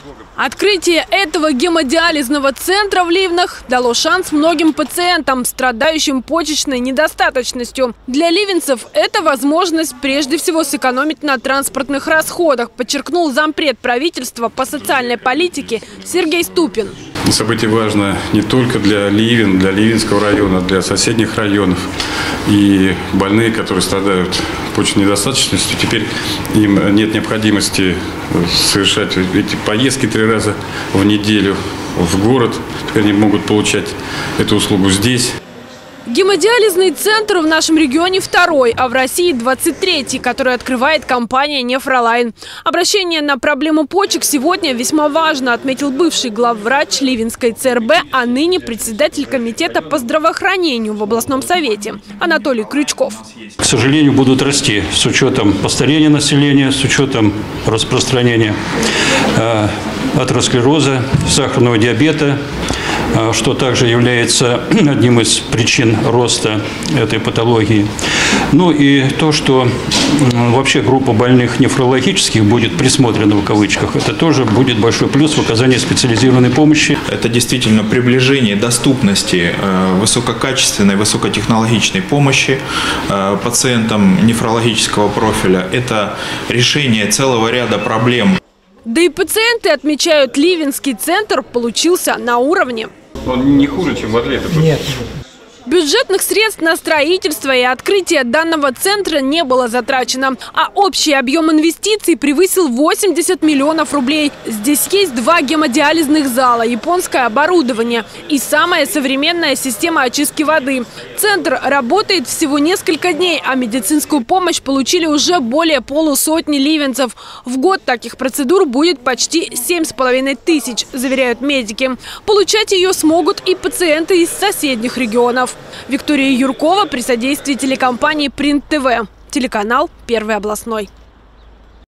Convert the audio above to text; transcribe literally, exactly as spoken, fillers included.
Открытие этого гемодиализного центра в Ливнах дало шанс многим пациентам, страдающим почечной недостаточностью. Для ливенцев это возможность прежде всего сэкономить на транспортных расходах, подчеркнул зампред правительства по социальной политике Сергей Ступин. Событие важно не только для Ливен, для Ливенского района, для соседних районов. И больные, которые страдают почечной недостаточностью, теперь им нет необходимости совершать эти поездки три раза в неделю в город. Теперь они могут получать эту услугу здесь. Гемодиализный центр в нашем регионе второй, а в России двадцать третий, который открывает компания «Нефролайн». Обращение на проблему почек сегодня весьма важно, отметил бывший главврач Ливенской ЦРБ, а ныне председатель комитета по здравоохранению в областном совете Анатолий Крючков. К сожалению, будут расти с учетом постарения населения, с учетом распространения э, атеросклероза, сахарного диабета, что также является одним из причин роста этой патологии. Ну и то, что вообще группа больных нефрологических будет присмотрена в кавычках, это тоже будет большой плюс в оказании специализированной помощи. Это действительно приближение доступности высококачественной, высокотехнологичной помощи пациентам нефрологического профиля. Это решение целого ряда проблем. Да и пациенты отмечают, Ливенский центр получился на уровне. Он не хуже, чем в Орле? Нет. Бюджетных средств на строительство и открытие данного центра не было затрачено, а общий объем инвестиций превысил восемьдесят миллионов рублей. Здесь есть два гемодиализных зала, японское оборудование и самая современная система очистки воды. Центр работает всего несколько дней, а медицинскую помощь получили уже более полусотни ливенцев. В год таких процедур будет почти семь с половиной тысяч, заверяют медики. Получать ее смогут и пациенты из соседних регионов. Виктория Юркова при содействии телекомпании Принт ТВ. Телеканал «Первый областной».